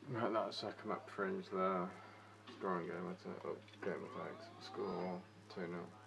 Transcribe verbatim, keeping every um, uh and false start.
Right, that's second up Fringe there. Scoring game, it's a oh, game of thanks. Score two nil.